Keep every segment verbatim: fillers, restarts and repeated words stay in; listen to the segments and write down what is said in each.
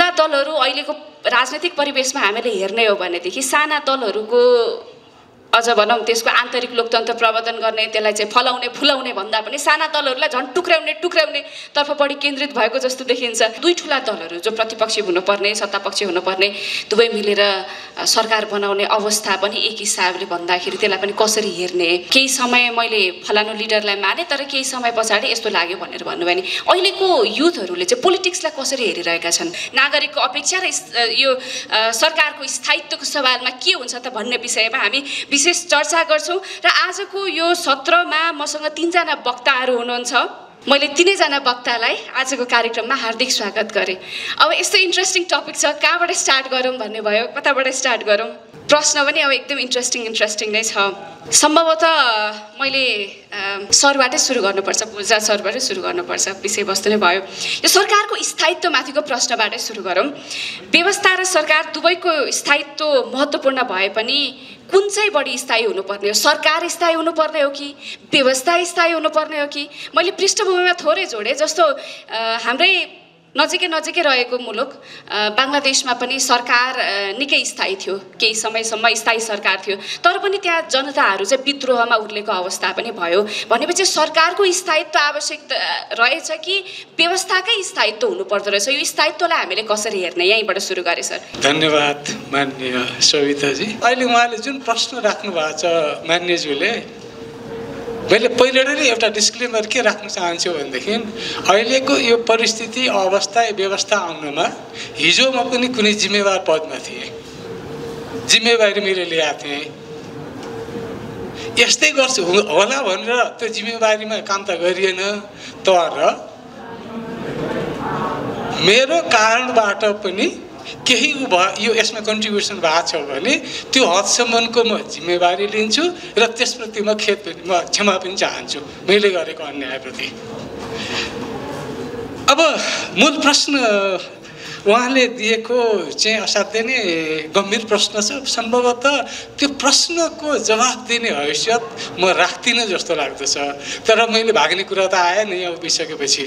ठुला दलहरू अहिलेको राजनैतिक परिवेशमा हामीले हेर्ने हो भनेदेखि साना दलहरूको अझ भनौँ त्यसको आन्तरिक लोकतन्त्र प्रवर्धन गर्ने, त्यसलाई चाहिँ फलाउने फुलाउने भन्दा पनि साना दलहरूलाई झन् टुक्र्याउने टुक्र्याउने तर्फ बढी केन्द्रित भएको जस्तो देखिन्छ। दुई ठुला दलहरू जो प्रतिपक्षी हुनुपर्ने सत्तापक्षी हुनुपर्ने दुवै मिलेर सरकार बनाउने अवस्था पनि एक हिसाबले भन्दाखेरि त्यसलाई पनि कसरी हेर्ने? केही समय मैले फलानु लिडरलाई माने तर केही समय पछाडि यस्तो लाग्यो भनेर भन्नुभयो नि, अहिलेको युथहरूले चाहिँ पोलिटिक्सलाई कसरी हेरिरहेका छन्? नागरिकको अपेक्षा र यो सरकारको स्थायित्वको सवालमा के हुन्छ त भन्ने विषयमा हामी विशेष चर्चा गर्छौँ। र आजको यो सत्रमा मसँग तीनजना वक्ताहरू हुनुहुन्छ। मैले तीनैजना वक्तालाई आजको कार्यक्रममा हार्दिक स्वागत गरेँ। अब यस्तो इन्ट्रेस्टिङ टपिक छ, कहाँबाट स्टार्ट गरौँ भन्ने भयो, कताबाट स्टार्ट गरौँ? प्रश्न पनि अब एकदम इन्ट्रेस्टिङ इन्ट्रेस्टिङ नै छ। सम्भवतः मैले सरबाटै सुरु गर्नुपर्छ, पूजा सरबाटै सुरु गर्नुपर्छ, विषयवस्तु नै भयो। यो सरकारको स्थायित्वमाथिको प्रश्नबाटै सुरु गरौँ। व्यवस्था र सरकार दुवैको स्थायित्व महत्त्वपूर्ण भए पनि कुन चाहिँ बढी स्थायी हुनुपर्ने हो? सरकार स्थायी हुनुपर्ने हो कि व्यवस्था स्थायी हुनुपर्ने हो कि? मैले पृष्ठभूमिमा थोरै जोडेँ। जस्तो हाम्रै नजिकै नजिकै रहेको मुलुक बङ्गलादेशमा पनि सरकार निकै स्थायी थियो, केही समयसम्म स्थायी सरकार थियो, तर पनि त्यहाँ जनताहरू चाहिँ विद्रोहमा उर्लेको अवस्था पनि भयो। भनेपछि सरकारको स्थायित्व आवश्यक रहेछ कि व्यवस्थाकै स्थायित्व हुनुपर्दो रहेछ? यो स्थायित्वलाई हामीले कसरी हेर्ने? यहीँबाट सुरु गरेँ सर। धन्यवाद माननीय सविताजी। अहिले उहाँले जुन प्रश्न राख्नु भएको छ मान्यज्यूले, मैले पहिला नै एउटा डिस्क्लेमर के राख्न चाहन्छु भनेदेखि अहिलेको यो परिस्थिति अवस्था व्यवस्था आउनमा हिजो म पनि कुनै जिम्मेवार पदमा थिएँ, जिम्मेवारी मैले ल्याएको थिएँ। यस्तै गर्छु होला भनेर त्यो जिम्मेवारीमा काम त गरिएन, तर मेरो कारणबाट पनि केही भयो यो यसमा कन्ट्रिब्युसन भएको छ भने त्यो हदसम्मको म जिम्मेवारी लिन्छु र त्यसप्रति म खेद पनि म क्षमा पनि चाहन्छु मैले गरेको अन्यायप्रति। अब मूल प्रश्न उहाँले दिएको चाहिँ असाध्यै नै गम्भीर प्रश्न छ। सम्भवतः त्यो प्रश्नको जवाफ दिने हैसियत म राख्दिनँ जस्तो लाग्दछ, तर मैले भाग्ने कुरा त आएन यहाँ उभिसकेपछि।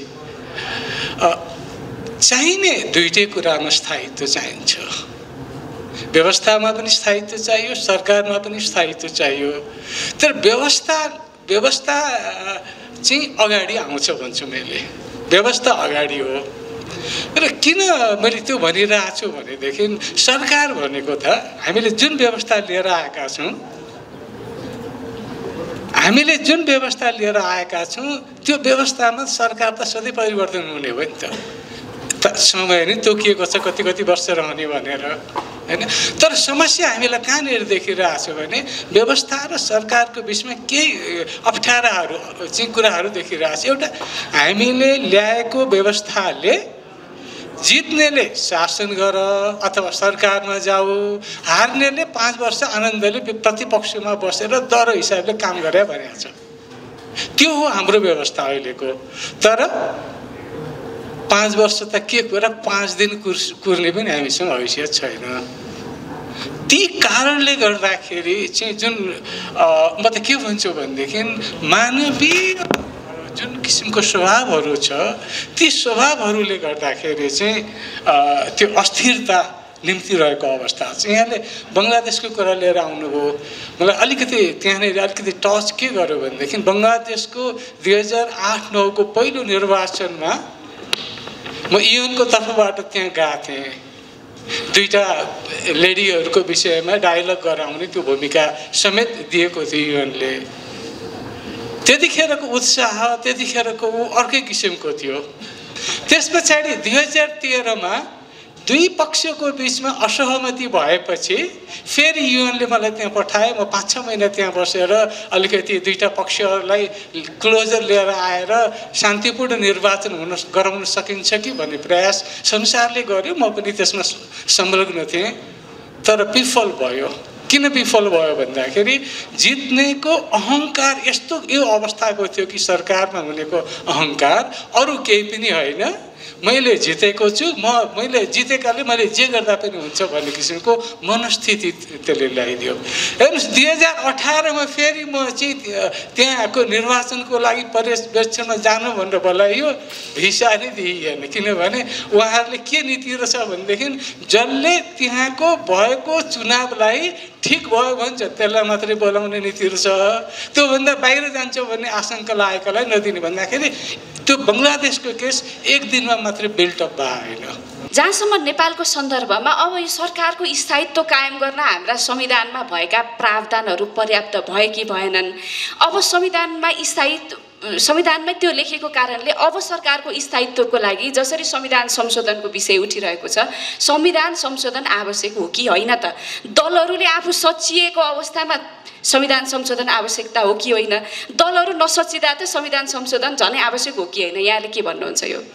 चाहिने दुईटै कुरामा स्थायित्व चाहिन्छ, व्यवस्थामा पनि स्थायित्व चाहियो, सरकारमा पनि स्थायित्व चाहियो। तर व्यवस्था व्यवस्था चाहिँ अगाडि आउँछ भन्छु मैले, व्यवस्था अगाडि हो। र किन मैले त्यो भनिरहेको छु भनेदेखि सरकार भनेको त हामीले जुन व्यवस्था लिएर आएका छौँ हामीले जुन व्यवस्था लिएर आएका छौँ त्यो व्यवस्थामा सरकार त सधैँ परिवर्तन हुने हो नि त, समय नै तोकिएको छ कति कति वर्ष रहने भनेर हैन। तर समस्या हामीलाई कहाँनिर देखिरहेको छ भने व्यवस्था र सरकारको बिचमा केही अप्ठ्याराहरू चाहिँ कुराहरू देखिरहेको छ। एउटा हामीले ल्याएको व्यवस्थाले जित्नेले शासन गर अथवा सरकारमा जाऊ, हार्नेले पाँच वर्ष आनन्दले प्रतिपक्षमा बसेर दर हिसाबले काम गरे भनेको छ। त्यो हो हाम्रो व्यवस्था अहिलेको। तर पाँच वर्ष त के कुरा, पाँच दिन कुर्ने पनि हामीसँग हैसियत छैन। ती कारणले गर्दाखेरि चाहिँ जुन म त के भन्छु भनेदेखि मानवीय जुन किसिमको स्वभावहरू छ ती स्वभावहरूले गर्दाखेरि चाहिँ त्यो अस्थिरता निम्ति रहेको अवस्था छ। यहाँले बङ्गलादेशको कुरा लिएर आउनुभयो, मलाई अलिकति त्यहाँनिर अलिकति टच के गर्यो भनेदेखि बङ्गलादेशको दुई हजार आठ नौको पहिलो निर्वाचनमा म युएनको तर्फबाट त्यहाँ गएको थिएँ। दुईवटा लेडीहरूको विषयमा डायलग गराउने त्यो भूमिका समेत दिएको थियो युएनले। त्यतिखेरको उत्साह त्यतिखेरको ऊ अर्कै किसिमको थियो। त्यस पछाडि दुई हजार तेह्रमा दुई पक्षको बिचमा असहमति भएपछि फेरि युएनले मलाई त्यहाँ पठाए। म पाँच छ महिना त्यहाँ बसेर अलिकति दुईवटा पक्षहरूलाई क्लोजर लिएर आएर शान्तिपूर्ण निर्वाचन हुन गराउन सकिन्छ कि भन्ने प्रयास संसारले गर्यो, म पनि त्यसमा संलग्न थिएँ। तर विफल भयो। किन विफल भयो भन्दाखेरि जित्नेको अहङ्कार यस्तो यो अवस्थाको थियो कि सरकारमा हुनेको अहङ्कार अरू केही पनि होइन, मैले जितेको छु, म मैले जितेकाले मैले जे गर्दा पनि हुन्छ भन्ने किसिमको मनस्थिति त्यसले ल्याइदियो। हेर्नुहोस् दुई हजार अठारमा फेरि म चाहिँ त्यहाँको निर्वाचनको लागि पर्यवेक्षणमा जानु भनेर बोलाइयो, भिसा नै दिइएन। किनभने उहाँहरूले के नीति रहेछ भनेदेखि जसले त्यहाँको भएको चुनावलाई ठिक भयो भन्छ त्यसलाई मात्रै बोलाउने नीति रहेछ, त्योभन्दा बाहिर जान्छ भन्ने आशंका लागेकालाई नदिने। भन्दाखेरि त्यो बङ्गलादेशको केस एक दिनमा मात्रै बिल्टअप भएन। जहाँसम्म नेपालको सन्दर्भमा अब यो सरकारको स्थायित्व कायम गर्न हाम्रा संविधानमा भएका प्रावधानहरू पर्याप्त भए कि भएनन्? अब संविधानमा स्थायित्व संविधानमै त्यो लेखेको कारणले अब सरकारको स्थायित्वको लागि जसरी संविधान संशोधनको विषय उठिरहेको छ, संविधान संशोधन आवश्यक हो कि होइन त? दलहरूले आफू सचिएको अवस्थामा संविधान संशोधन आवश्यकता हो कि होइन? दलहरू नसचिँदा त संविधान संशोधन झनै आवश्यक हो कि होइन? यहाँले के भन्नुहुन्छ? यो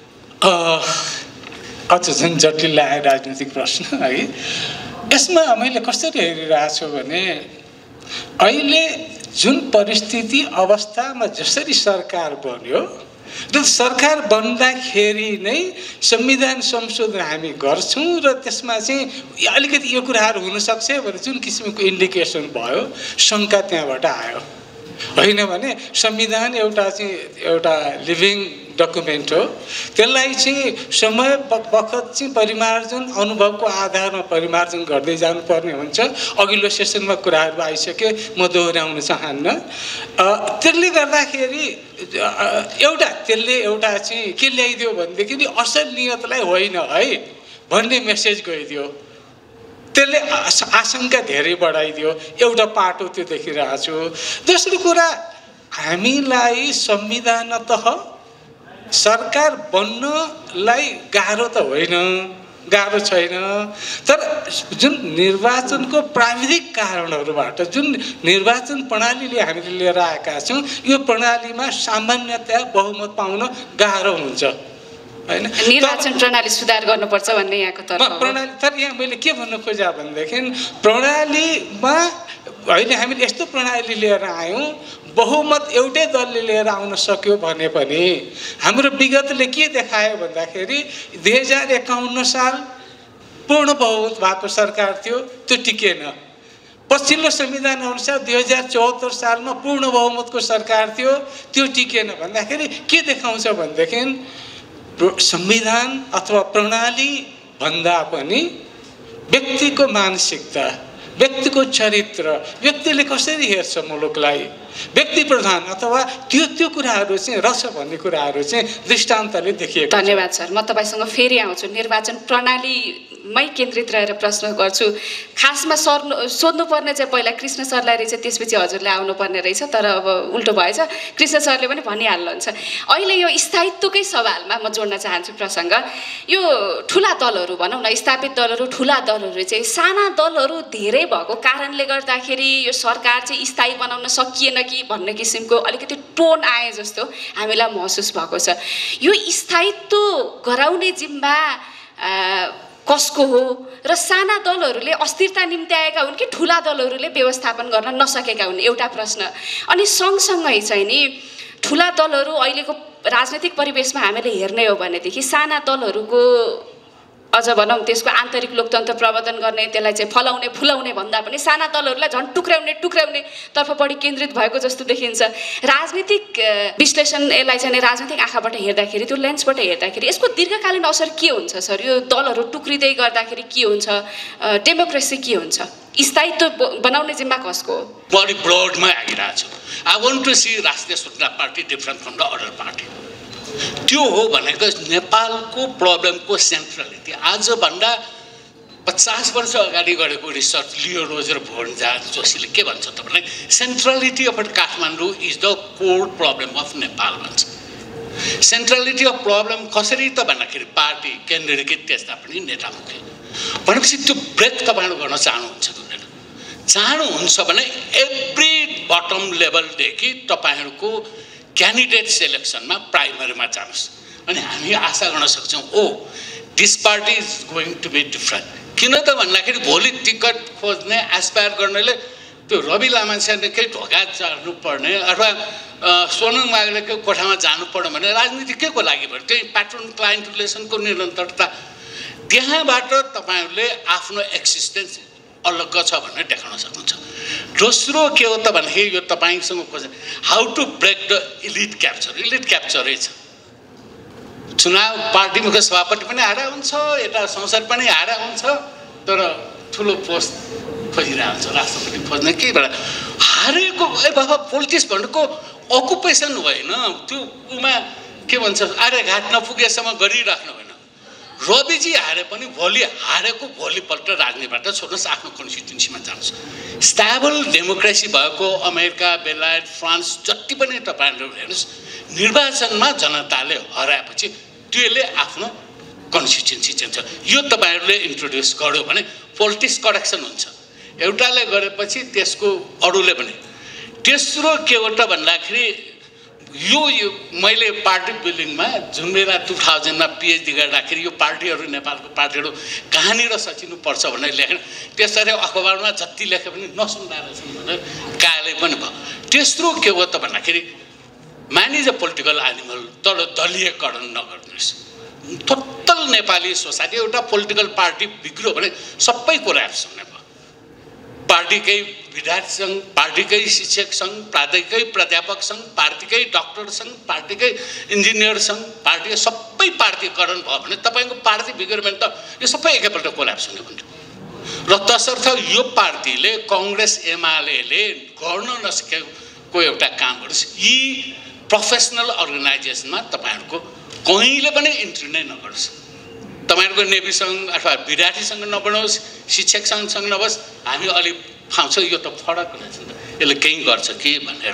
अझ झन् जटिल लाग्यो राजनीतिक प्रश्न है। यसमा मैले कसरी हेरिरहेको छु भने अहिले जुन परिस्थिति अवस्थामा जसरी सरकार बन्यो र सरकार बन्दाखेरि नै संविधान संशोधन हामी गर्छौँ र त्यसमा चाहिँ अलिकति यो कुराहरू हुनसक्छ भनेर जुन किसिमको इन्डिकेसन भयो, शङ्का त्यहाँबाट आयो। होइन भने संविधान एउटा चाहिँ एउटा लिभिङ डकुमेन्ट हो, त्यसलाई चाहिँ समय बखत चाहिँ परिमार्जन अनुभवको आधारमा परिमार्जन गर्दै जानुपर्ने हुन्छ। अघिल्लो सेसनमा कुराहरू आइसके, म दोहोऱ्याउन चाहन्न। त्यसले गर्दाखेरि एउटा त्यसले एउटा चाहिँ के ल्याइदियो भनेदेखि असल नियतलाई होइन है भन्ने मेसेज गइदियो। त्यसले आशंका धेरै बढाइदियो। एउटा पाटो त्यो देखिरहेको छु। दोस्रो कुरा, हामीलाई संविधानतः सरकार बन्नलाई गाह्रो त होइन, गाह्रो छैन, तर जुन निर्वाचनको प्राविधिक कारणहरूबाट जुन निर्वाचन प्रणालीले हामीले लिएर आएका छौँ, यो प्रणालीमा सामान्यतया बहुमत पाउन गाह्रो हुन्छ होइन। निर्वाचन प्रणाली सुधार गर्नुपर्छ भन्ने यहाँको तर्क प्रणाली। तर यहाँ मैले के भन्नु खोजेँ भनेदेखि प्रणालीमा अहिले हामीले यस्तो प्रणाली लिएर आयौँ, बहुमत एउटै दलले लिएर आउन सक्यो भने पनि हाम्रो विगतले के देखायो भन्दाखेरि दुई हजार एकाउन्न साल पूर्ण बहुमत भएको सरकार थियो, त्यो टिकेन। पछिल्लो संविधान अनुसार दुई हजार चौहत्तर सालमा पूर्ण बहुमतको सरकार थियो, त्यो टिकेन। भन्दाखेरि के देखाउँछ भनेदेखि संविधान अथवा प्रणाली भन्दा पनि व्यक्तिको मानसिकता, व्यक्तिको चरित्र, व्यक्तिले कसरी हेर्छ मुलुकलाई, व्यक्ति प्रधान अथवा त्यो त्यो कुराहरू चाहिँ रहेछ भन्ने कुराहरू चाहिँ दृष्टान्तले देखिएको। धन्यवाद सर। म तपाईँसँग फेरि आउँछु। निर्वाचन प्रणालीमै केन्द्रित रहेर प्रश्न गर्छु। खासमा सर सोध्नुपर्ने चाहिँ पहिला कृष्ण सरलाई रहेछ, त्यसपछि हजुरले आउनुपर्ने रहेछ, तर अब उल्टो भएछ। कृष्ण सरले पनि भनिहाल्नुहुन्छ। अहिले यो स्थायित्वकै सवालमा म जोड्न चाहन्छु प्रसङ्ग। यो ठुला दलहरू भनौँ न, स्थापित दलहरू, ठुला दलहरू चाहिँ साना दलहरू धेरै भएको कारणले गर्दाखेरि यो सरकार चाहिँ स्थायी बनाउन सकिएन कि भन्ने किसिमको अलिकति टोन आए जस्तो हामीलाई महसुस भएको छ। यो स्थायित्व गराउने जिम्मा कसको हो र साना दलहरूले अस्थिरता निम्ति आएका हुन् कि ठुला दलहरूले व्यवस्थापन गर्न नसकेका हुन्? एउटा प्रश्न। अनि सँगसँगै चाहिँ नि ठुला दलहरू अहिलेको राजनैतिक परिवेशमा हामीले हेर्ने हो भनेदेखि साना दलहरूको अझ भनौँ त्यसको आन्तरिक लोकतन्त्र प्रवर्धन गर्ने, त्यसलाई चाहिँ फलाउने फुलाउने भन्दा पनि साना दलहरूलाई झन् टुक्र्याउने टुक्र्याउने तर्फ बढी केन्द्रित भएको जस्तो देखिन्छ। राजनीतिक विश्लेषण यसलाई चाहिँ राजनीतिक आँखाबाट हेर्दाखेरि, त्यो लेन्सबाट हेर्दाखेरि यसको दीर्घकालीन असर के हुन्छ सर? यो दलहरू टुक्रिँदै गर्दाखेरि के हुन्छ? डेमोक्रेसी के हुन्छ? स्थायित्व बनाउने जिम्मा कसको हो? बडी ब्रोडमा आइरहेको छ। I want to see Rashtriya Swatantra party different from the other party. त्यो हो भनेको नेपालको प्रब्लमको सेन्ट्रलिटी। आजभन्दा पचास वर्ष अगाडि गरेको रिसर्च लियो रोजर भोन्जाज जोशीले के भन्छ त भने centrality of Kathmandu is the core problem of Nepal भन्छ। सेन्ट्रलिटी अफ प्रब्लम कसरी त भन्दाखेरि पार्टी केन्द्रीकृत त्यस्ता पनि नेतामुखी भनेपछि त्यो ब्रेथ तपाईँहरू गर्न चाहनुहुन्छ कि हुँदैन? चाहनुहुन्छ भने एभ्री बटम लेभलदेखि तपाईँहरूको क्यान्डिडेट सेलेक्सनमा प्राइमरीमा जानुहोस् अनि हामी आशा गर्न सक्छौँ oh this party is going to be different. किन त भन्दाखेरि भोलि टिकट खोज्ने एस्पायर गर्नेले त्यो रवि लामाछानेकै ढोका चढ्नु पर्ने अथवा सोनाङ माग्लेको कोठामा जानु पर्यो भने राजनीति के को लागि भयो त्यही प्याट्रन क्लाइन्ट रिलेसनको निरन्तरता त्यहाँबाट तपाईहरुले आफ्नो एक्सिस्टेन्स अलग छ भनेर देखाउन सक्नुहुन्छ दोस्रो के हो त भने यो तपाईसँग question how to break the elite capture elite capture छ चुनाव पार्टी मुख्य सभापति पनि हारा हुन्छ यता संसद पनि हारा हुन्छ तर ठुलो पोस्ट खोजिरहेको हुन्छ राष्ट्रपति खोज्न के बेला हारेको ए बाबा पोलिटिक्स भनेको अकुपेसन होइन त्यो उमा के भन्छ आरे घाट नपुगेसम्म गरिराख्नु होइन रविजी हारे पनि भोलि हारेको भोलिपल्ट राजनीतिबाट छोड्नुहोस् आफ्नो कन्स्टिट्युन्सीमा जानुहोस् स्टेबल डेमोक्रेसी भएको अमेरिका बेलायत फ्रान्स जति पनि तपाईहरु हेर्नुस् निर्वाचनमा जनताले हराएपछि त्यसले आफ्नो कन्स्टिट्युन्सी चेन्ज यो तपाईहरुले इन्ट्रोड्युस गर्यो भने पोलिटिक्स करेक्सन हुन्छ एउटाले गरेपछि त्यसको अरूले पनि तेस्रो के हो त भन्दाखेरि यो यो मैले पार्टी बिल्डिङमा जुन बेला टु थाउजन्डमा पिएचडी गर्दाखेरि यो पार्टीहरू नेपालको पार्टीहरू कहाँनिर सचिनु पर्छ भनेर लेखेर त्यसरी अखबारमा जति लेखे पनि नसुन्दा रहेछन् भनेर काले पनि भयो तेस्रो के हो त भन्दाखेरि म्यानेज अ पोलिटिकल एनिमल तर दलीयकरण नगर्नुहोस् टोटल नेपाली सोसाइटी एउटा पोलिटिकल पार्टी बिग्रियो भने सबै कोल्याप्स हुने भयो पार्टीकै विद्यार्थी सङ्घ पार्टीकै शिक्षक सङ्घ पार्टीकै प्राध्यापक सङ्घ पार्टीकै डाक्टर सङ्घ पार्टीकै इन्जिनियर सङ्घ पार्टी सबै पार्टीकरण भयो भने तपाईँको पार्टी बिग्रियो भने त यो सबै एकैपल्ट कोल्याप्स हुने हुन्छ र तसर्थ यो पार्टीले कङ्ग्रेस एमाले गर्न नसकेको एउटा काम गर्नुहोस् यी प्रोफेसनल अर्गनाइजेसनमा तपाईँहरूको कहीँले पनि इन्ट्री नै नगर्नुहोस् तपाईहरुको नेभी संघ अथवा विद्यार्थी संघ नबनाओस् शिक्षक संघ नबोस् हामी अलि फाउँछौँ यो त फरक रहेछ नि त यसले केही गर्छ कि भनेर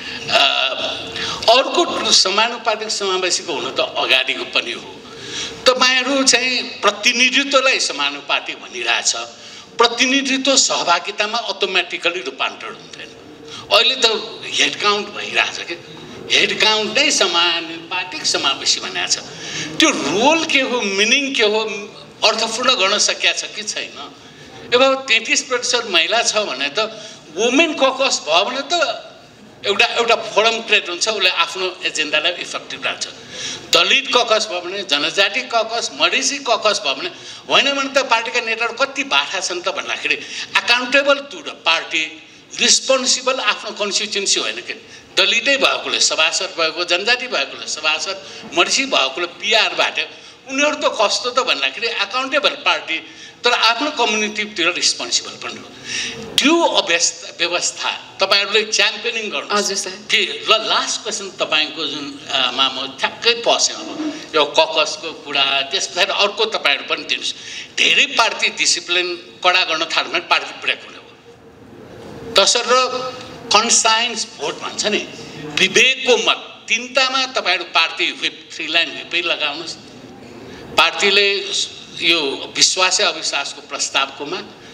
अर्को समानुपातिक समावेशीको हुनु त अगाडिको पनि हो तपाईहरु चाहिँ प्रतिनिधित्वलाई समानुपातिक भनिरहेछ प्रतिनिधित्व सहभागितामा अटोमेटिकली रूपान्तरण हुँदैन अहिले त हेड काउन्ट भइरहेछ के हेड काउन्ट नै समानुपातिक समावेशी भनेको छ त्यो रोल के हो मिनिङ के हो अर्थपूर्ण गर्न सकिया छ कि छैन अब तैंतीस प्रतिशत महिला छ भने त वुमेन ककस भयो भने त एउटा एउटा फोरम क्रिएट हुन्छ उसले आफ्नो एजेन्डालाई इफेक्टिभ राख्छ दलित ककस भयो भने जनजाति ककस मधेसी ककस भयो भने होइन भने त पार्टीका नेताहरू कति बाठा छन् त भन्दाखेरि accountable to the party responsible आफ्नो कन्स्टिट्युन्सी होइन कि दलितै भएकोले सभासद भएको जनजाति भएकोले सभासद मधेसी भएकोले पिआरबाट उनीहरू त कस्तो त भन्दाखेरि अकाउन्टेबल पार्टी तर आफ्नो कम्युनिटीतिर रिस्पोन्सिबल पनि हो त्यो अवस्था व्यवस्था तपाईहरुले च्याम्पियनिङ गर्नुहोस् कि ल लास्ट क्वेसन तपाईको जुन मा म ठ्याक्कै पसेँ अब यो ककसको कुरा त्यसपछि अर्को तपाईहरु पनि दिनुस् धेरै पार्टी डिसिप्लिन कडा गर्न थाल्यो भने पार्टी ब्रेक हुने हो तसर्थ कन्साइन्स भोट भन्छ नि विवेकको मत तिनतामा तपाईहरु पार्टी व्हिप थ्री लाइन व्हिपै लगाउनुस् पार्टीले यो विश्वास अविश्वासको प्रस्तावकोमा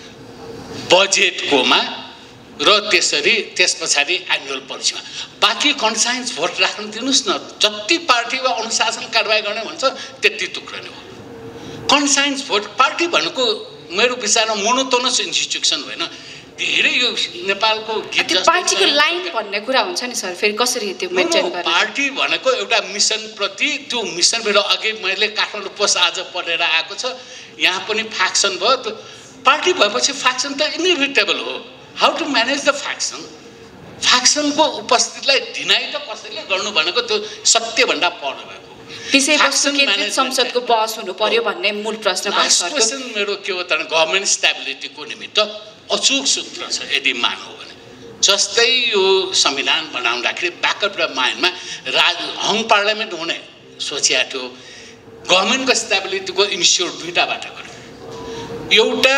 बजेटकोमा र त्यसरी त्यसपछि एनुअल पोलिसीमा बाँकी कन्साइन्स भोट राख्न दिनुस् न जति पार्टी वा अनुशासन कारबाही गर्ने भन्छ त्यति टुक्राउने हो कन्साइन्स भोट पार्टी भनेको मेरो विचारमा मोनोटोनस इन्स्टिट्युसन होइन धेरै यो नेपालको गीत जस्तो पार्टीको लाइन भन्ने कुरा हुन्छ नि सर फेरि कसरी त्यो मेन्टेन गर्ने पार्टी भनेको एउटा मिसन प्रति त्यो मिसन मेरो अघि मैले काठमाडौँ पोस्ट आज पढेर आएको छ यहाँ पनि फ्याक्सन भयो पार्टी भएपछि फ्याक्सन त इनइभिटेबल हो how to manage the faction फ्याक्सनको उपस्थितिलाई डिनाइ त कसैले गर्नु भनेको त्यो सत्यभन्दा पर भएको त्यसैपछि केन्द्रित संसदको बहस हुनु पर्यो भन्ने मूल प्रश्न क्वेसन मेरो के हो त गभर्नमेन्ट स्टेबिलिटीको निमित्त अचूक सूत्र छ यदि मानौ भने जस्तै यो संविधान बनाउँदाखेरि ब्याकअप र माइन्डमा राज हङ पार्लियामेन्ट हुने सोचिया थियो गभर्नमेन्टको स्टेबिलिटीको इन्स्योर दुईटाबाट गर्यो एउटा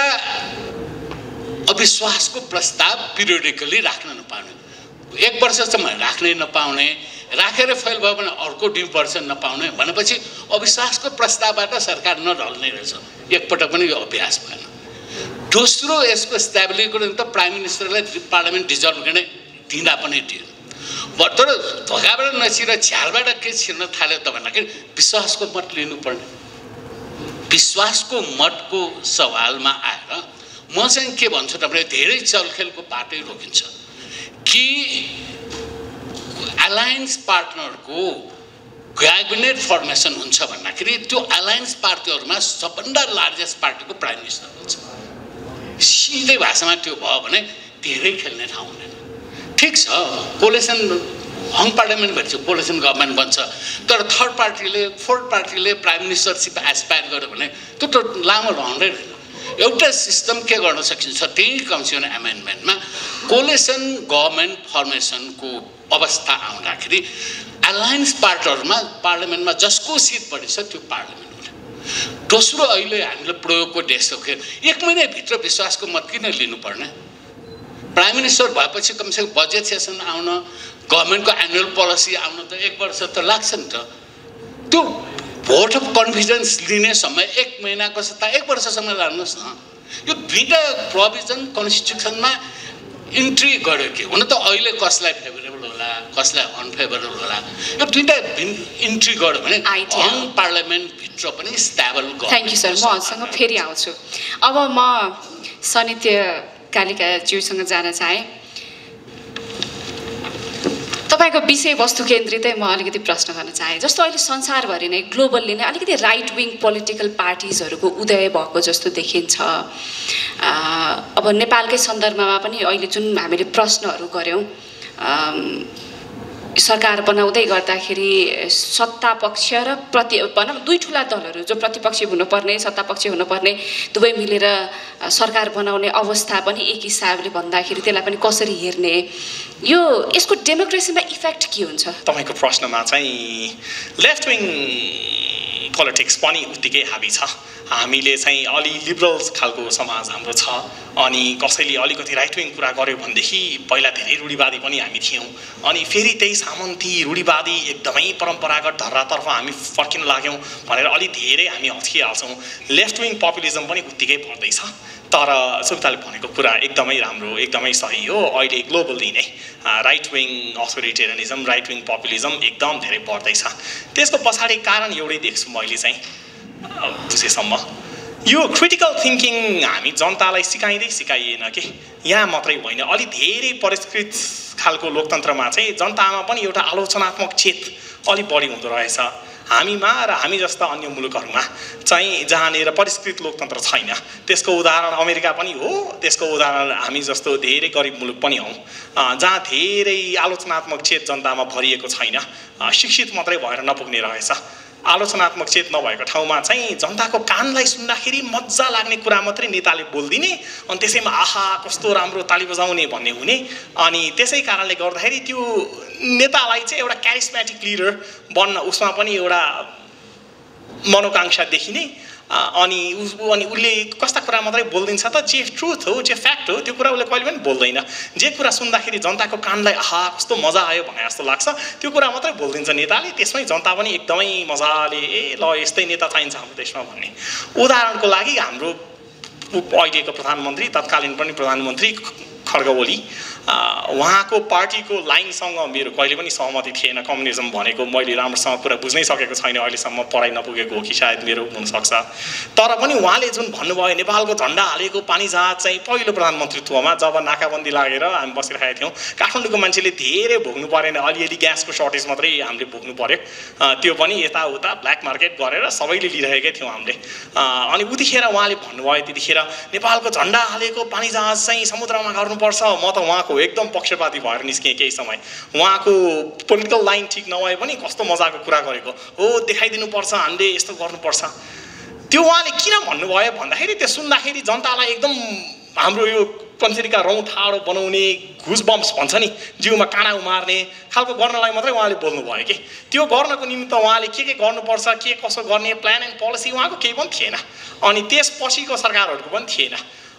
अविश्वासको प्रस्ताव पिरियडिकली राख्न नपाउने एक वर्षसम्म राख्नै नपाउने राखेर फेल भयो भने अर्को दुई वर्ष नपाउने भनेपछि अविश्वासको प्रस्तावबाट सरकार नढल्ने रहेछ एकपटक पनि यो अभ्यास भएन दोस्रो यसको स्टेबिलिटीको निम्ति प्राइम मिनिस्टरलाई पार्लियामेन्ट डिजल्भ गर्ने दिँदा पनि दियो तर धोकाबाट नछिर झ्यालबाट के छिर्न थाल्यो त भन्दाखेरि विश्वासको मत लिनुपर्ने विश्वासको मतको सवालमा आएर म चाहिँ के भन्छु तपाईँले धेरै चलखेलको बाटै रोकिन्छ कि अलायन्स पार्टनरको क्याबिनेट फर्मेसन हुन्छ भन्दाखेरि त्यो अलायन्स पार्टीहरूमा सबभन्दा लार्जेस्ट पार्टीको प्राइम मिनिस्टर हुन्छ। सिधै भाषामा त्यो भयो भने धेरै खेल्ने ठाउँ हुँदैन। ठिक छ, कोलिसन हङ पार्लियामेन्ट भएपछि कोलिसन गभर्मेन्ट बन्छ, तर थर्ड पार्टीले फोर्थ पार्टीले प्राइम मिनिस्टरसिप एस्पायर गर्यो भने त्यो त लामो रहँदै रहेन। एउटा सिस्टम के गर्न सकिन्छ, त्यही कन्स्टिट्युसन एमेन्डमेन्टमा कोलिसन गभर्मेन्ट फर्मेसनको अवस्था आउँदाखेरि अलायन्स पार्टनरमा पार्लियामेन्टमा जसको सिट बढी छ त्यो पार्लियामेन्ट हुने। दोस्रो, अहिले हामीले प्रयोगको देश हो, एक महिनाभित्र विश्वासको मत किन लिनुपर्ने? प्राइम मिनिस्टर भएपछि कमसेकम बजेट सेसन आउन, गभर्मेन्टको एनुअल पोलिसी आउन त एक वर्ष त लाग्छ नि त। त्यो भोट अफ कन्फिडेन्स लिने समय एक महिनाको सट्टा एक वर्षसम्म लानुहोस् न। यो दुईवटा प्रोभिजन कन्स्टिट्युसनमा इन्ट्री गर्यो कि हुन त अहिले कसलाई फेभरेबल होला कसलाई अनफेभरेबल होला, यो दुईवटा इन्ट्री गर्यो भने हङ पार्लियामेन्टभित्र पनि स्ट्याबल गर्छ। थ्याङ्क यू सर, म हजुरसँग फेरि आउँछु। अब म सनित्य कालिकाज्यूसँग जान चाहेँ। तपाईँको विषयवस्तु केन्द्रितै म अलिकति प्रश्न गर्न चाहेँ। जस्तो अहिले संसारभरि नै ग्लोबल्ली नै अलिकति राइट विङ पोलिटिकल पार्टिजहरूको उदय भएको जस्तो देखिन्छ। अब नेपालकै सन्दर्भमा पनि अहिले जुन हामीले प्रश्नहरू गऱ्यौँ, सरकार बनाउँदै गर्दाखेरि सत्ता पक्ष र प्रति भनौँ दुई ठुला दलहरू जो प्रतिपक्षी हुनुपर्ने सत्तापक्षी हुनुपर्ने दुवै मिलेर सरकार बनाउने अवस्था पनि एक हिसाबले भन्दाखेरि त्यसलाई पनि कसरी हेर्ने, यो यसको डेमोक्रेसीमा इफेक्ट के हुन्छ? तपाईँको प्रश्नमा चाहिँ लेफ्ट विङ पोलिटिक्स पनि उत्तिकै हाबी छ। हामीले चाहिँ अलि लिबरल्स खालको समाज हाम्रो छ, अनि कसैले अलिकति राइट विङ कुरा गर्यो भनेदेखि पहिला धेरै रूढिवादी पनि हामी थियौँ, अनि फेरि त्यही सामन्ती रूढिवादी एकदमै परम्परागत धर्रातर्फ हामी फर्किन लाग्यौँ भनेर अलि धेरै हामी हच्किहाल्छौँ। लेफ्ट विङ पपुलिजम पनि उत्तिकै बढ्दैछ। तर सुब्ताले भनेको कुरा एकदमै राम्रो, एकदमै सही हो। अहिले ग्लोबली नै right wing authoritarianism, right wing populism एकदम धेरै बढ्दैछ। त्यसको पछाडि कारण एउटै देख्छु मैले चाहिँ बुझेसम्म, यो क्रिटिकल थिङ्किङ हामी जनतालाई सिकाइँदै सिकाइएन कि। यहाँ मात्रै होइन, अलि धेरै परिष्कृत खालको लोकतन्त्रमा चाहिँ जनतामा पनि एउटा आलोचनात्मक चेत अलि बढी हुँदो रहेछ। हामीमा र हामी जस्ता अन्य मुलुकहरूमा चाहिँ जहाँनिर परिष्कृत लोकतन्त्र छैन, त्यसको उदाहरण अमेरिका पनि हो, त्यसको उदाहरण हामी जस्तो धेरै गरिब मुलुक पनि हौँ, जहाँ धेरै आलोचनात्मक चेत जनतामा भरिएको छैन, शिक्षित मात्रै भएर नपुग्ने रहेछ। आलोचनात्मक चेत नभएको ठाउँमा चाहिँ जनताको कानलाई सुन्दाखेरि मजा लाग्ने कुरा मात्रै नेताले बोलिदिने, अनि त्यसैमा आहा कस्तो राम्रो ताली बजाउने भन्ने हुने, अनि त्यसै कारणले गर्दाखेरि त्यो नेतालाई चाहिँ एउटा क्यारिस्मेटिक लिडर बन्न उसमा पनि एउटा मनोकांक्षा देखिने, अनि अनि उसले कस्ता कुरा मात्रै बोलिदिन्छ त, जे ट्रुथ हो जे फ्याक्ट हो त्यो कुरा उसले कहिले पनि बोल्दैन। जे कुरा सुन्दाखेरि जनताको कानलाई आहा कस्तो मजा आयो भने जस्तो लाग्छ त्यो कुरा मात्रै बोलिदिन्छ नेताले, त्यसमै जनता पनि एकदमै मजाले ए ल यस्तै नेता चाहिन्छ हाम्रो देशमा भन्ने। उदाहरणको लागि हाम्रो अहिलेको प्रधानमन्त्री, तत्कालीन पनि प्रधानमन्त्री खड्ग ओली, उहाँको पार्टीको लाइनसँग मेरो कहिले पनि सहमति थिएन। कम्युनिजम भनेको मैले राम्रोसँग कुरा बुझ्नै सकेको छैन, अहिलेसम्म पढाइ नपुगेको हो कि सायद मेरो हुनसक्छ। तर पनि उहाँले जुन भन्नुभयो नेपालको झन्डा हालेको पानी जहाज चाहिँ पहिलो प्रधानमन्त्रीत्वमा जब नाकाबन्दी लागेर हामी बसिरहेका थियौँ, काठमाडौँको मान्छेले धेरै भोग्नु परेन, अलिअलि ग्यासको सर्टेज मात्रै हामीले भोग्नु पर्यो, त्यो पनि यताउता ब्ल्याक मार्केट गरेर सबैले लिइरहेकै थियौँ हामीले। अनि उतिखेर उहाँले भन्नुभयो त्यतिखेर नेपालको झन्डा हालेको पानी जहाज चाहिँ समुद्रमा गर्नुपर्छ। म त उहाँको एकदम पक्षपाती भएर निस्केँ केही समय। उहाँको पोलिटिकल लाइन ठिक नभए पनि कस्तो मजाको कुरा गरेको हो, देखाइदिनुपर्छ हामीले यस्तो गर्नुपर्छ। त्यो उहाँले किन भन्नुभयो भन्दाखेरि त्यो सुन्दाखेरि जनतालाई एकदम हाम्रो यो कन्सेरीका रौँ ठाडो बनाउने, घुस बम्स भन्छ नि, जिउमा काँडा उमार्ने खालको गर्नलाई मात्रै उहाँले बोल्नुभयो कि। त्यो गर्नको निमित्त उहाँले के के गर्नुपर्छ, के कसो गर्ने प्लान एन्ड पोलिसी उहाँको केही पनि थिएन, अनि त्यसपछिको सरकारहरूको पनि थिएन।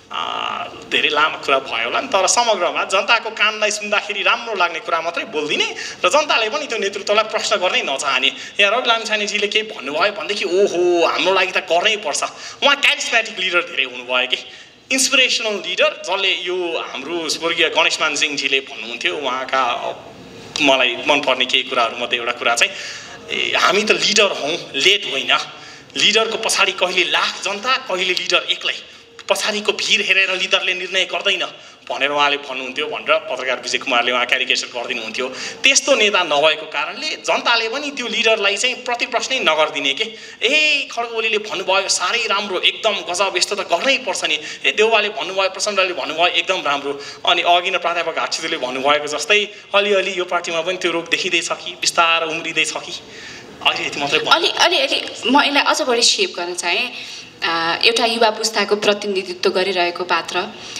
धेरै लामो कुरा भयो होला नि, तर समग्रमा जनताको कानलाई सुन्दाखेरि राम्रो लाग्ने कुरा मात्रै बोलिदिने र जनताले पनि त्यो नेतृत्वलाई प्रश्न गर्नै नचाहने। यहाँ रवि लामिछानेजीले केही भन्नुभयो भनेदेखि ओहो हाम्रो लागि त गर्नै पर्छ। उहाँ क्यारिस्मेटिक लिडर धेरै हुनुभयो कि, इन्सपिरेसनल लिडर, जसले यो हाम्रो स्वर्गीय गणेशमान सिंहजीले भन्नुहुन्थ्यो। उहाँका मलाई मनपर्ने केही कुराहरूमध्ये एउटा कुरा चाहिँ हामी त लिडर हौँ, लेड होइन। लिडरको पछाडि कहिले लाख जनता, कहिले लिडर एक्लै। पछाडिको भिड हेरेर लिडरले निर्णय गर्दैन, भनेर उहाँले भन्नुहुन्थ्यो भनेर पत्रकार विजय कुमारले उहाँ क्यारिकेचर गरिदिनुहुन्थ्यो। त्यस्तो नेता नभएको कारणले जनताले पनि त्यो लिडरलाई चाहिँ प्रतिप्रश्नै नगरिदिने के ए खड्ग ओलीले भन्नुभयो साह्रै राम्रो एकदम गजब यस्तो त गर्नै पर्छ नि, ए देउवाले भन्नुभयो प्रचण्डले भन्नुभयो एकदम राम्रो, अनि अघि नै प्राध्यापक घाटसितले भन्नुभएको जस्तै अलिअलि यो पार्टीमा पनि त्यो रोग देखिँदैछ कि बिस्तारै उम्रिँदैछ कि अहिले यति मात्रै अलि अलि अलि म यसलाई अझ बढी सेप गर्न चाहेँ। एउटा युवा पुस्ताको प्रतिनिधित्व गरिरहेको पात्र,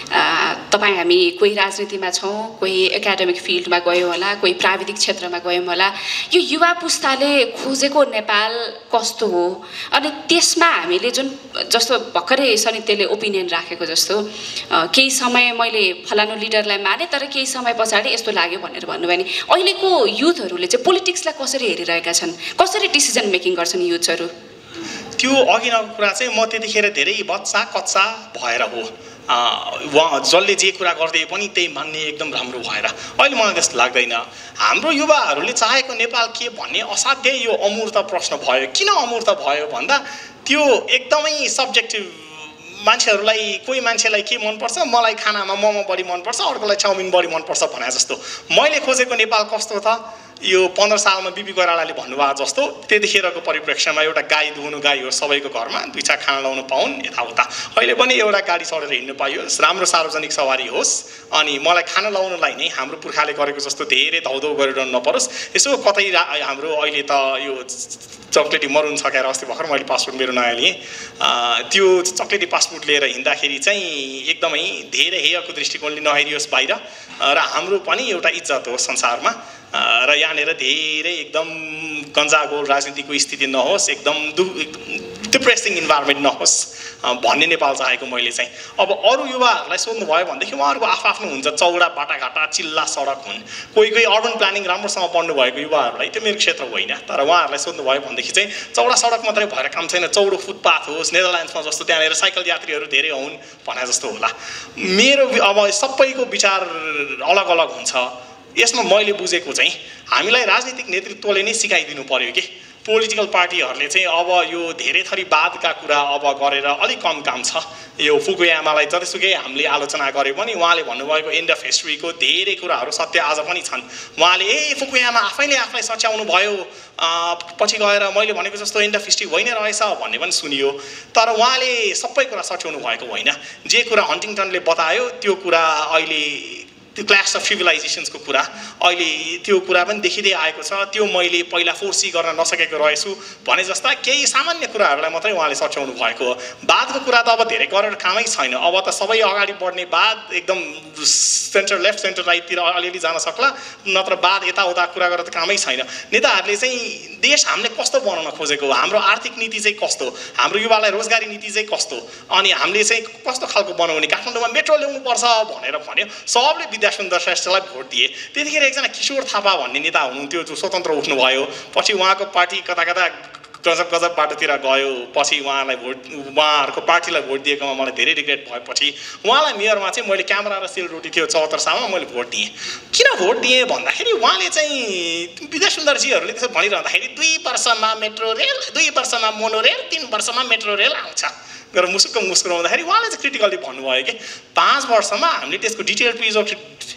तपाईँ हामी कोही राजनीतिमा छौँ, कोही एकाडेमिक फिल्डमा गयौँ होला, कोही प्राविधिक क्षेत्रमा गयौँ होला, यो युवा पुस्ताले खोजेको नेपाल कस्तो हो अनि त्यसमा हामीले जुन जस्तो भर्खरै सनित्यले ओपिनियन राखेको जस्तो केही समय मैले फलानु लिडरलाई माने तर केही समय पछाडि यस्तो लाग्यो भनेर भन्नुभयो नि, अहिलेको युथहरूले चाहिँ पोलिटिक्सलाई कसरी हेरिरहेका छन्, कसरी डिसिजन मेकिङ गर्छन् युथहरू? त्यो अघिनको कुरा चाहिँ म त्यतिखेर धेरै बच्चा कच्चा भएर हो, उहाँ जसले जे कुरा गर्दै पनि त्यही मान्ने एकदम राम्रो भएर। अहिले मलाई त्यस्तो लाग्दैन। हाम्रो युवाहरूले चाहेको नेपाल के भन्ने असाध्यै यो अमूर्त प्रश्न भयो। किन अमूर्त भयो भन्दा त्यो एकदमै सब्जेक्टिभ, मान्छेहरूलाई कोही मान्छेलाई के मनपर्छ, मलाई खानामा मोमो बढी मनपर्छ, अर्कोलाई चाउमिन बढी मनपर्छ भने जस्तो मैले खोजेको नेपाल कस्तो त यो पन्ध्र सालमा बिपी कोइरालाले भन्नुभएको जस्तो त्यतिखेरको परिप्रेक्ष्यमा एउटा गाई दुहुनु गाई हो, सबैको घरमा दुई चार खाना लाउनु पाउन् यताउता। अहिले पनि एउटा गाडी चढेर हिँड्नु पाइयोस्, राम्रो सार्वजनिक सवारी होस्, अनि मलाई खाना लाउनुलाई नै हाम्रो पुर्खाले गरेको जस्तो धेरै धौधौ गरिरहनु नपरोस्। यसो कतै हाम्रो अहिले त यो चक्लेटी मरुन सकेर अस्ति भर्खर मैले पासपोर्ट मेरो नयाँ लिएँ, त्यो चक्लेटी पासपोर्ट लिएर हिँड्दाखेरि चाहिँ एकदमै धेरै हेयको दृष्टिकोणले नहेरियोस् बाहिर, र हाम्रो पनि एउटा इज्जत हो संसारमा, र यहाँनिर धेरै एकदम गन्जागोल राजनीतिको स्थिति नहोस्, एकदम दु डिप्रेसिङ इन्भाइरोमेन्ट नहोस् भन्ने नेपाल चाहेको मैले चाहिँ। अब अरू युवाहरूलाई सोध्नुभयो भनेदेखि उहाँहरूको आफ्नो हुन्छ, चौडा बाटाघाटा चिल्ला सडक हुन्, कोही कोही अर्बन प्लानिङ राम्रोसँग पढ्नु भएको युवाहरूलाई, त्यो मेरो क्षेत्र होइन, तर उहाँहरूलाई सोध्नुभयो भनेदेखि चाहिँ चौडा सडक मात्रै भएर काम छैन, चौडो फुटपाथ होस्, नेदरल्यान्ड्समा जस्तो त्यहाँनिर साइकल यात्रीहरू धेरै हुन् भने जस्तो होला। मेरो अब सबैको विचार अलग अलग हुन्छ। यसमा मैले बुझेको चाहिँ हामीलाई राजनीतिक नेतृत्वले नै सिकाइदिनु पर्यो कि पोलिटिकल पार्टीहरूले चाहिँ अब यो धेरै थरी वादका कुरा अब गरेर अलिक कम काम छ। यो फुकुयामालाई जतिसुकै हामीले आलोचना गरे पनि उहाँले भन्नुभएको एन्ड अफ हिस्ट्रीको धेरै कुराहरू सत्य आज पनि छन्। उहाँले ए फुकुयामा आफैले आफैलाई सच्याउनु भयो, पछि गएर मैले भनेको जस्तो एन्ड अफ हिस्ट्री होइन रहेछ भन्ने पनि सुनियो, तर उहाँले सबै कुरा सच्याउनु भएको होइन। जे कुरा हन्टिङटनले बतायो त्यो कुरा अहिले त्यो क्लास अफ सिभिलाइजेसन्सको कुरा अहिले त्यो कुरा पनि देखिँदै आएको छ। त्यो मैले पहिला फोर्सी गर्न नसकेको रहेछु भने जस्ता केही सामान्य कुराहरूलाई मात्रै उहाँले सच्याउनु भएको हो। वादको कुरा त अब धेरै गरेर कामै छैन। अब त सबै अगाडि बढ्ने वाद एकदम सेन्टर लेफ्ट सेन्टर राइटतिर अलिअलि जान सक्ला, नत्र वाद यताउता कुरा गरेर त कामै छैन। नेताहरूले चाहिँ देश हामीले कस्तो बनाउन खोजेको हो, हाम्रो आर्थिक नीति चाहिँ कस्तो, हाम्रो युवालाई रोजगारी नीति चाहिँ कस्तो, अनि हामीले चाहिँ कस्तो खालको बनाउने, काठमाडौँमा मेट्रो ल्याउनुपर्छ भनेर भन्यो, सबले विद्यासुन्दर श्रेष्ठलाई भोट दिए। त्यतिखेर एकजना किशोर थापा भन्ने नेता हुनुहुन्थ्यो जो स्वतन्त्र उठ्नुभयो, पछि उहाँको पार्टी कता कता गजब गजब बाटोतिर गयो, पछि उहाँलाई भोट उहाँहरूको पार्टीलाई भोट दिएकोमा मलाई धेरै रिग्रेट भएपछि उहाँलाई मेयरमा चाहिँ मैले क्यामेरा र सेलरोटी थियो चौहत्तर सालमा मैले भोट दिएँ। किन भोट दिएँ भन्दाखेरि उहाँले चाहिँ विद्यासुन्दरजीहरूले त्यसो भनिरहँदाखेरि दुई वर्षमा मेट्रो रेल, दुई वर्षमा मोनोरेल, तिन वर्षमा मेट्रो रेल आउँछ गरेर मुसुक्क मुस्कुराउँदाखेरि उहाँले चाहिँ क्रिटिकल्ली भन्नुभयो कि पाँच वर्षमा हामीले त्यसको डिटेल पिज अफ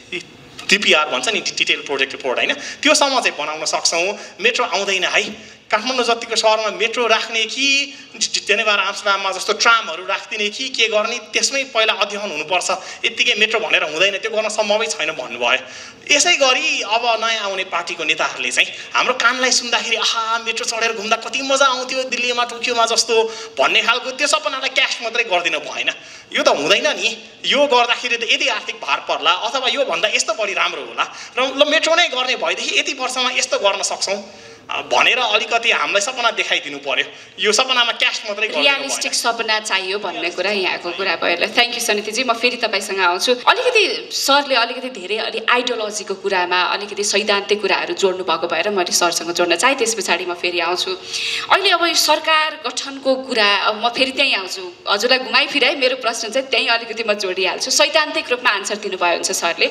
डिपिआर भन्छ नि, डिटेल प्रोजेक्ट रिपोर्ट होइन, त्योसम्म चाहिँ बनाउन सक्छौँ। मेट्रो आउँदैन है, काठमाडौँ जतिको सहरमा मेट्रो राख्ने कि जेनेभा र आम्स्टरडाममा जस्तो ट्रामहरू राखिदिने कि के गर्ने त्यसमै पहिला अध्ययन हुनुपर्छ, यत्तिकै मेट्रो भनेर हुँदैन, त्यो गर्न सम्भवै छैन भन्नुभयो। यसै गरी अब नयाँ आउने पार्टीको नेताहरूले चाहिँ हाम्रो कानलाई सुन्दाखेरि आहा मेट्रो चढेर घुम्दा कति मजा आउँथ्यो दिल्लीमा टोकियोमा जस्तो भन्ने खालको त्यो सपनालाई क्यास मात्रै गरिदिनु भएन। यो त हुँदैन नि, यो गर्दाखेरि त यदि आर्थिक भार पर्ला अथवा योभन्दा यस्तो बढी राम्रो होला र ल मेट्रो नै गर्ने भएदेखि यति वर्षमा यस्तो गर्न सक्छौँ भनेर अलिकति हामीलाई सपना देखाइदिनु पर्यो। यो सपनामा क्यास मात्रै गर्नु रियलिस्टिक सपना चाहियो भन्ने कुरा यहाँको कुरा भयो। Thank you Sanitaji. म फेरि तपाईँसँग आउँछु। अलिकति सरले अलिकति धेरै अलि आइडियोलोजीको कुरामा अलिकति सैद्धान्तिक कुराहरू जोड्नु भएको भएर मैले सरसँग जोड्न चाहेँ, त्यस पछाडि म फेरि आउँछु। अहिले अब यो सरकार गठनको कुरा, अब म फेरि त्यहीँ आउँछु, हजुरलाई घुमाइ फिराइ मेरो प्रश्न चाहिँ त्यहीँ अलिकति म जोडिहाल्छु। सैद्धान्तिक रूपमा आन्सर दिनुभयो हुन्छ सरले।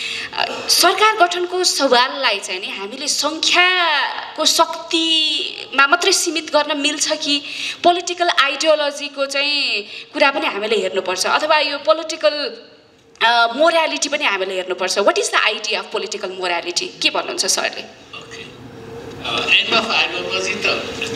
सरकार गठनको सवाललाई चाहिँ नि हामीले सङ्ख्याको शक्तिमा मात्रै सीमित गर्न मिल्छ कि पोलिटिकल आइडियोलोजीको चाहिँ कुरा पनि हामीले हेर्नुपर्छ, अथवा यो पोलिटिकल मोरालिटी पनि हामीले हेर्नुपर्छ. What is the idea of political morality? के भन्नुहुन्छ सरले? ओके एन्ड अफ आइडियोलोजी त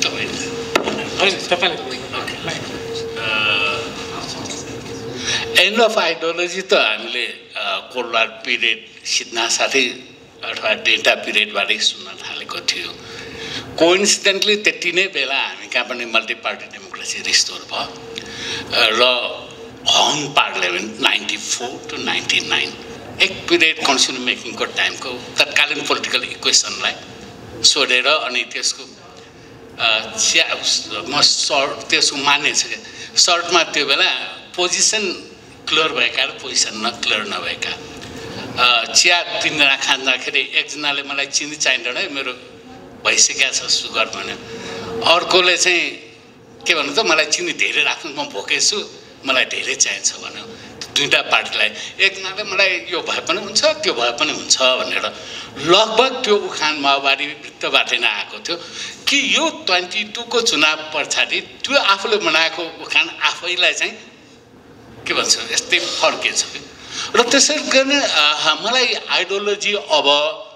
एन्ड अफ आइडियोलोजी त हामीले कोल्ड वार पिरियड सिद्धा साथै अथवा डेल्टा पिरियडबाटै सुन्न थालेको थियो. कोइन्सिडेन्टली त्यति नै बेला हामी कहाँ पनि मल्टी पार्टी डेमोक्रेसी रिस्टोर भयो र hung parliament ninety four to ninety nine एक पिरियड कन्स्टिट्युसन मेकिङको टाइमको तत्कालीन पोलिटिकल इक्वेसनलाई सोधेर अनि त्यसको चिया म सर्ट त्यसको मान्ने छु क्या. सर्टमा त्यो बेला पोजिसन क्लियर भएका र पोजिसन नक्लियर नभएका चिया तिनजना खाँदाखेरि एकजनाले मलाई चिनी चाहिँदैन है मेरो भइसकेको छ सुगर भन्यो. अर्कोले चाहिँ के भन्नु त मलाई चिनी धेरै राख्नु म भोकै छु मलाई धेरै चाहिन्छ भन्यो. दुईवटा पार्टीलाई एकजनाले मलाई यो भए पनि हुन्छ त्यो भए पनि हुन्छ भनेर लगभग त्यो उखान माओवादी भित्रबाटै नै आएको थियो कि यो ट्वेन्टी टूको चुनाव पछाडि त्यो आफूले बनाएको उखान आफैलाई चाहिँ के भन्छ यस्तै फर्केछ कि. र त्यसरी गर्ने मलाई आइडियोलोजी अब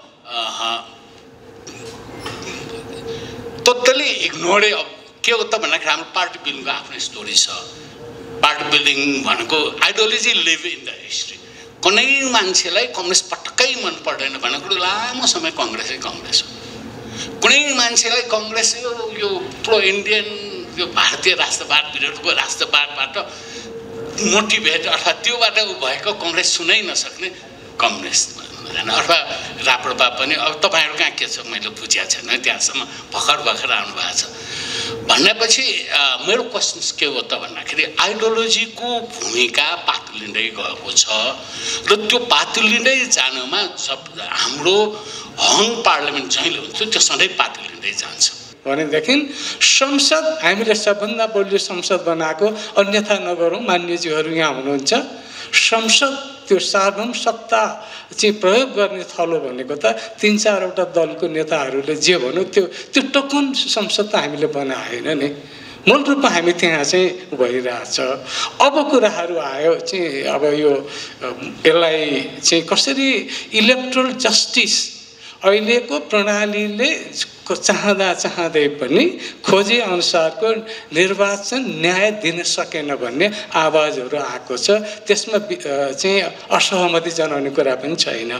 टोटली इग्नोरै के हो त भन्दाखेरि हाम्रो पार्टी बिल्डिङको आफ्नै स्टोरी छ. पार्टी बिल्डिङ भनेको ideology live in the history. कुनै मान्छेलाई कङ्ग्रेस पटक्कै मन पर्दैन भनेको लामो समय कङ्ग्रेसै कङ्ग्रेस हो. कुनै मान्छेलाई कङ्ग्रेस यो प्रो इन्डियन यो भारतीय राष्ट्रवाद विरुद्धको राष्ट्रवादबाट मोटिभेट अथवा त्योबाट भएको कङ्ग्रेस सुनै नसक्ने कङ्ग्रेस अथवा राप्रपा पनि अब तपाईँहरू कहाँ के छ मैले बुझेको छैन त्यहाँसम्म भर्खर भर्खर आउनु भएको छ भनेपछि मेरो क्वेसन के हो त भन्दाखेरि आइडियोलोजीको भूमिका पातलिँदै गएको छ र त्यो पातलिँदै जानुमा सब हाम्रो हङ पार्लियामेन्ट जहिले हुन्छ त्यो सधैँ पातलिँदै जान्छ भनेदेखि संसद हामीले सबभन्दा बलियो संसद बनाएको अन्यथा नगरौँ. मान्यज्यूहरू यहाँ हुनुहुन्छ. संसद त्यो सार्वभौम सत्ता चाहिँ प्रयोग गर्ने थलो भनेको त तीन चारवटा दलको नेताहरूले जे भन्यो त्यो त्यो टोकन संसद त हामीले बनाएन नि. मूल रूपमा हामी त्यहाँ चाहिँ भइरहेछ. अब कुराहरू आयो चाहिँ अब यो यसलाई चाहिँ कसरी इलेक्ट्रल जस्टिस अहिलेको प्रणालीले चाहँदा चाहँदै पनि खोजे अनुसारको निर्वाचन न्याय दिन सकेन भन्ने आवाजहरू आएको छ. त्यसमा चाहिँ असहमति जनाउने कुरा पनि छैन.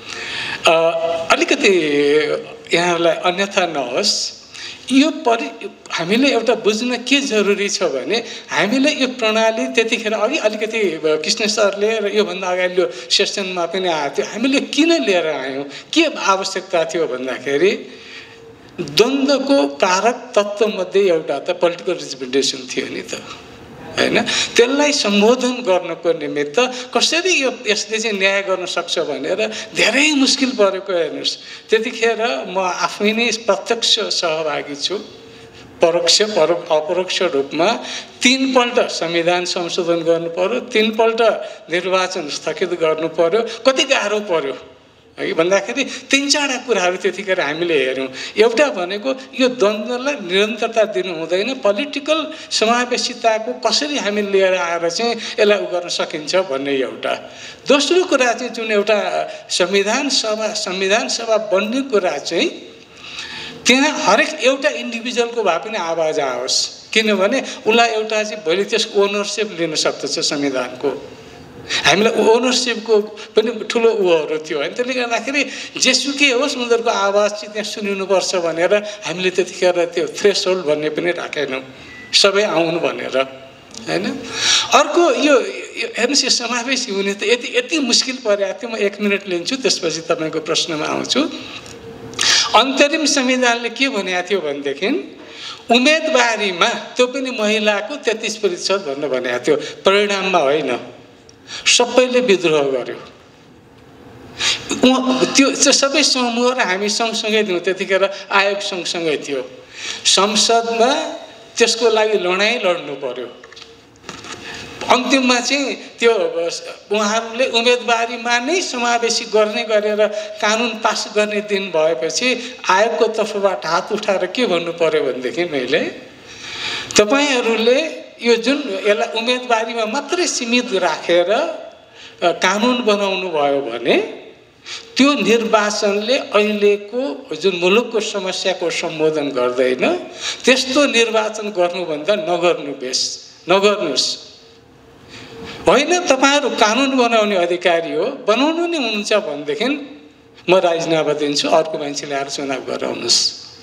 अलिकति यहाँलाई अन्यथा नहोस्. यो परि हामीले एउटा बुझ्न के जरुरी छ भने हामीले यो प्रणाली त्यतिखेर अघि अलिकति कृष्ण सरले र योभन्दा अगाडि यो सेसनमा पनि आएको थियो. हामीले किन लिएर आयौँ के आवश्यकता थियो भन्दाखेरि द्वन्द्वको कारक तत्त्वमध्ये एउटा त पोलिटिकल रिप्रेजेन्टेसन थियो नि त हैन. त्यसलाई सम्बोधन गर्नको निमित्त कसरी यो यसले चाहिँ न्याय गर्न सक्छ भनेर धेरै मुस्किल परेको हेर्नुहोस्. त्यतिखेर म आफै नै प्रत्यक्ष सहभागी छु. परोक्ष परो अपरोक्ष रूपमा तीनपल्ट संविधान संशोधन गर्नु पर्यो, तीनपल्ट निर्वाचन स्थगित गर्नु पर्यो. कति गाह्रो पर्यो है भन्दाखेरि तीन चारवटा कुराहरू त्यतिखेर हामीले हेऱ्यौँ. एउटा भनेको यो द्वन्द्वलाई निरन्तरता दिनु हुँदैन. पोलिटिकल समावेशिताको कसरी हामी लिएर आएर चाहिँ यसलाई उ गर्न सकिन्छ भन्ने एउटा. दोस्रो कुरा चाहिँ जुन एउटा संविधान सभा संविधान सभा बन्ने कुरा चाहिँ त्यहाँ हरेक एउटा इन्डिभिजुअलको भए पनि आवाज आओस्. किनभने उसलाई एउटा चाहिँ भोलि त्यसको ओनरसिप लिन सक्दछ संविधानको. हामीलाई ओनरसिपको पनि ठुलो उहरू थियो होइन. त्यसले गर्दाखेरि जेसुकै होस् उनीहरूको आवाज चाहिँ त्यहाँ सुनिनुपर्छ भनेर हामीले त्यतिखेर त्यो थ्रेसहोल्ड भन्ने पनि राखेनौँ. सबै आउनु भनेर होइन. अर्को यो हेर्नुहोस् यो समावेशी हुने त यति यति मुस्किल परेको थियो. म एक मिनट लिन्छु त्यसपछि तपाईँको प्रश्नमा आउँछु. अन्तरिम संविधानले के भनेको थियो भनेदेखि उम्मेदवारीमा त्यो पनि महिलाको तेत्तिस प्रतिशत भनेर भनेको थियो. परिणाममा होइन, सबैले विद्रोह गर्यो. त्यो सबै समूह र हामी सँगसँगै थियौँ. त्यतिखेर आयोग सँगसँगै थियो. संसदमा त्यसको लागि लडाइँ लड्नु पर्यो. अन्तिममा चाहिँ त्यो उहाँहरूले उम्मेदवारीमा नै समावेशी गर्ने गरेर कानुन पास गर्ने दिन भएपछि आयोगको तर्फबाट हात उठाएर के भन्नु पर्यो भनेदेखि मैले तपाईँहरूले यो जुन यसलाई उम्मेदवारीमा मात्रै सीमित राखेर कानुन बनाउनु भयो भने त्यो निर्वाचनले अहिलेको जुन मुलुकको समस्याको सम्बोधन गर्दैन। त्यस्तो निर्वाचन गर्नुभन्दा नगर्नु बेस नगर्नुहोस्। होइन तपाईहरु कानुन बनाउने अधिकारी हो, बनाउनु नै हुन्छ भनेदेखि म राजीनामा दिन्छु, अर्को मान्छे ल्याएर चुनाव गराउनुहोस्।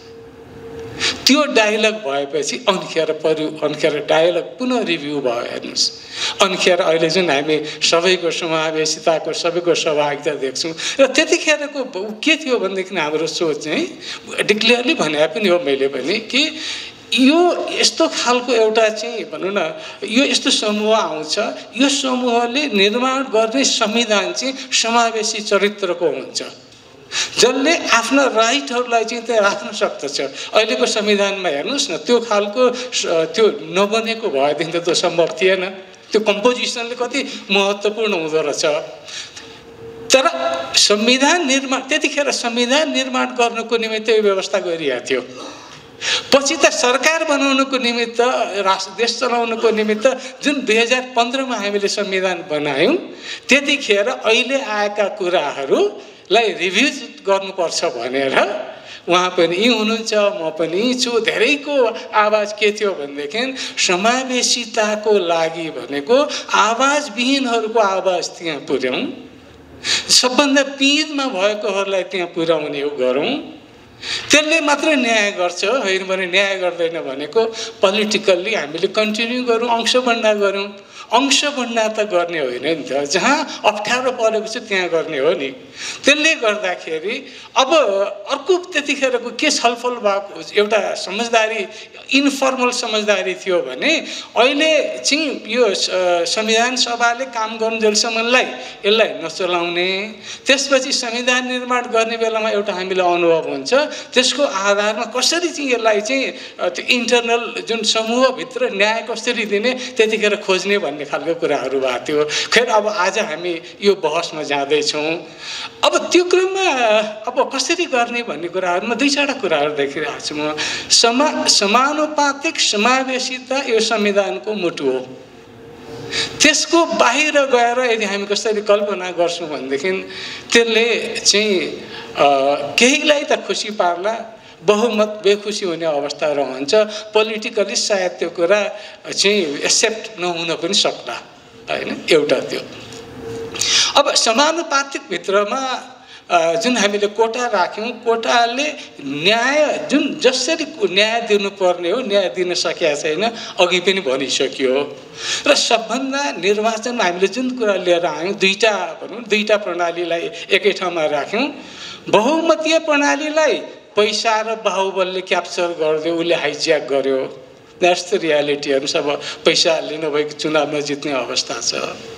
त्यो डायलग भएपछि अनिखेर परि अनिखेर डायलग पुनः रिभ्यू भयो। हेर्नुहोस् अनिखेर अहिले जुन हामी सबैको समावेशिताको सबैको सहभागिता देख्छौँ र त्यतिखेरको के थियो भनेदेखि हाम्रो सोच चाहिँ डिक्लियरली भने पनि हो मैले पनि कि यो यस्तो खालको एउटा चाहिँ भनौँ न यो यस्तो समूह आउँछ, यो समूहले निर्माण गर्ने संविधान चाहिँ समावेशी चरित्रको हुन्छ, जसले आफ्ना राइटहरूलाई चाहिँ त्यहाँ राख्न सक्दछ। अहिलेको संविधानमा हेर्नुहोस् न त्यो खालको त्यो नबनेको भएदेखि त त्यो सम्भव थिएन। त्यो कम्पोजिसनले कति महत्त्वपूर्ण हुँदो रहेछ। तर संविधान निर्माण त्यतिखेर संविधान निर्माण गर्नको निमित्त यो व्यवस्था गरिएको थियो। पछि त सरकार बनाउनको निमित्त राष्ट्र देश चलाउनको निमित्त जुन दुई हजार पन्ध्रमा हामीले संविधान बनायौँ त्यतिखेर अहिले आएका कुराहरूलाई रिभ्यू गर्नुपर्छ भनेर उहाँ पनि यी हुनुहुन्छ, म पनि यी छु। धेरैको आवाज के थियो भनेदेखि समावेशिताको लागि भनेको आवाजविहीनहरूको आवाज त्यहाँ पुर्याउँ, सबभन्दा पिँधमा भएकोहरूलाई त्यहाँ पुर्याउने हो गरौँ। त्यसले मात्रै न्याय गर्छ, होइन भने न्याय गर्दैन भनेको पोलिटिकल्ली हामीले कन्टिन्यू गरौँ, अंश बन्डा गरौँ। अंश बन्डा त गर्ने होइन नि त, जहाँ अप्ठ्यारो परेको छ त्यहाँ गर्ने हो नि। त्यसले गर्दाखेरि अब अर्को त्यतिखेरको के छलफल भएको एउटा समझदारी इन्फर्मल समझदारी थियो भने अहिले चाहिँ यो संविधान सभाले काम गर्नुजेलसम्मलाई यसलाई नचलाउने, त्यसपछि संविधान निर्माण गर्ने बेलामा एउटा हामीलाई अनुभव हुन्छ, त्यसको आधारमा कसरी चाहिँ यसलाई चाहिँ त्यो इन्टरनल जुन समूहभित्र न्याय कसरी दिने त्यतिखेर खोज्ने भन्ने खालको कुराहरू भएको थियो। खैर अब आज हामी यो बहसमा जाँदैछौँ। अब त्यो क्रममा अब कसरी गर्ने भन्ने कुराहरूमा दुई चारवटा कुराहरू देखिरहेको छु म। समा समानुपातिक समावेशिता यो संविधानको मुटु हो। त्यसको बाहिर गएर यदि हामी कसरी कल्पना गर्छौँ भनेदेखि त्यसले चाहिँ केहीलाई त खुसी पार्ला, बहुमत बेखुसी हुने अवस्था रहन्छ। पोलिटिकली सायद त्यो कुरा चाहिँ एक्सेप्ट नहुन पनि सक्ला, होइन। एउटा त्यो अब समानुपातिक भित्रमा जुन हामीले कोटा राख्यौँ, कोटाले न्याय जुन जसरी न्याय दिनुपर्ने हो न्याय दिन सकेका छैन, अघि पनि भनिसक्यो। र सबभन्दा निर्वाचनमा हामीले जुन कुरा लिएर आयौँ दुईवटा भनौँ दुईवटा प्रणालीलाई एकै ठाउँमा राख्यौँ। बहुमतीय प्रणालीलाई पैसा र बाहुबलले क्याप्चर गरिदियो, उसले हाइज्याक गर्यो। That's the reality. हेर्नु सब पैसाले नभएको चुनावमा जित्ने अवस्था छ।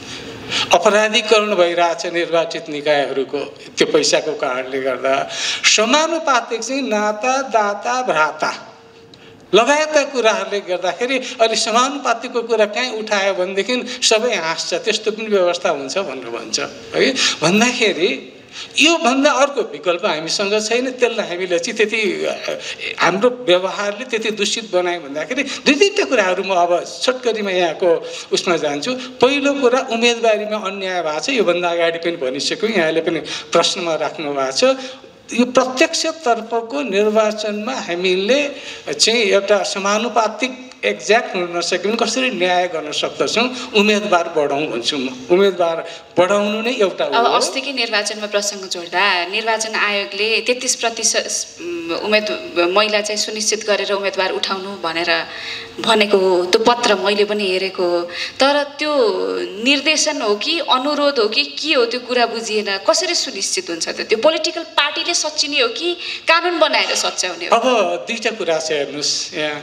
अपराधीकरण भइरहेछ निर्वाचित निकायहरूको त्यो पैसाको कारणले गर्दा। समानुपातिक चाहिँ नाता दाता भ्राता लगायतका कुराहरूले गर्दाखेरि अहिले समानुपातिकको कुरा कहीँ उठायो भनेदेखि सबै हाँस्छ, त्यस्तो पनि व्यवस्था हुन्छ भनेर भन्छ है। भन्दाखेरि यो भन्दा अर्को विकल्प हामीसँग छैन। त्यसलाई हामीले चाहिँ त्यति हाम्रो व्यवहारले त्यति दूषित बनायो भन्दाखेरि दुई तिनवटा कुराहरू म अब छोटकरीमा यहाँको उसमा जान्छु। पहिलो कुरा उम्मेदवारीमा अन्याय भएको छ, योभन्दा अगाडि पनि भनिसक्यो, यहाँले पनि प्रश्नमा राख्नु भएको छ। यो प्रत्यक्ष तर्फको निर्वाचनमा हामीले चाहिँ एउटा समानुपातिक एक्ज्याक्ट हुन नसके पनि कसरी न्याय गर्न सक्दछौँ, उम्मेदवार बढाउँ भन्छु म। उम्मेदवार बढाउनु नै एउटा हो। अब अस्तिकै निर्वाचनमा प्रसङ्ग जोड्दा निर्वाचन आयोगले तेत्तिस प्रतिशत उम्मेद महिला चाहिँ सुनिश्चित गरेर उम्मेदवार उठाउनु भनेर भनेको हो। त्यो पत्र मैले पनि हेरेको हो। तर त्यो निर्देशन हो कि अनुरोध हो कि के हो त्यो कुरा बुझिएन। कसरी सुनिश्चित हुन्छ त? त्यो पोलिटिकल पार्टीले सच्चिने हो कि कानुन बनाएर सच्याउने हो? अब दुईवटा कुरा छ हेर्नुहोस् यहाँ।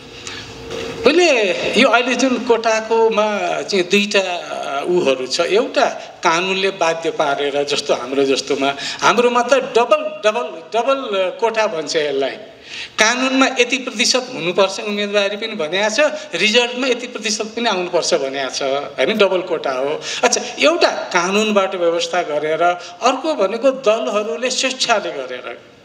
पहिले यो अहिले जुन कोटाकोमा चाहिँ दुईवटा उहरू छ। एउटा कानुनले बाध्य पारेर, जस्तो हाम्रो जस्तोमा हाम्रोमा त डबल डबल डबल कोटा भन्छ यसलाई। कानुनमा यति प्रतिशत हुनुपर्छ उम्मेदवारी पनि भनेको छ, रिजल्टमा यति प्रतिशत पनि आउनुपर्छ भनेको छ, होइन। डबल कोटा हो। अच्छा, एउटा कानुनबाट व्यवस्था गरेर, अर्को भनेको दलहरूले स्वेच्छाले गरेर